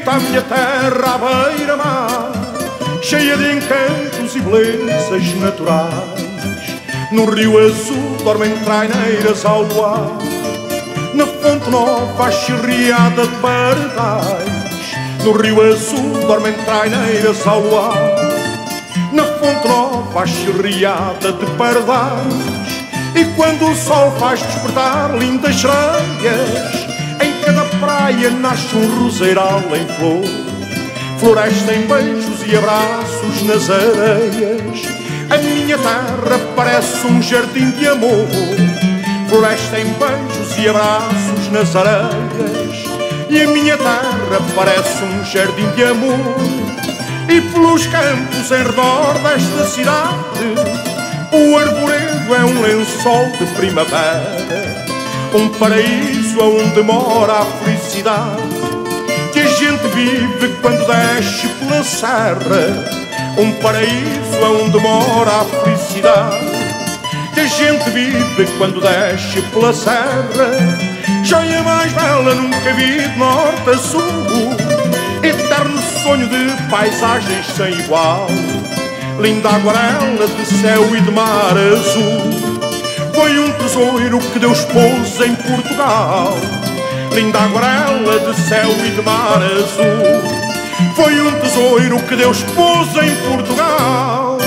bonita a minha terra à beira-mar, cheia de encantos e belezas naturais. No rio azul dormem traineiras ao luar, na fonte nova a chirriada de pardais. No rio azul dormem traineiras ao luar, na fonte nova a chirriada de pardais. E quando o sol faz despertar lindas sereias, em cada praia nasce um roseiral em flor, floresta em beijos e abraços nas areias. A minha terra parece um jardim de amor, floresta em beijos e abraços nas areias. E a minha terra parece um jardim de amor, e pelos campos em redor desta cidade o arvoredo é um lençol de primavera, um paraíso onde mora a felicidade que a gente vive quando desce pela serra. Um paraíso onde mora a felicidade que a gente vive quando desce pela serra. Joia mais bela nunca vi de norte a sul, eterno sonho de paisagens sem igual, linda aguarela de céu e de mar azul. Foi um tesouro que Deus pôs em Portugal, linda aguarela de céu e de mar azul. Foi um tesouro que Deus pôs em Portugal.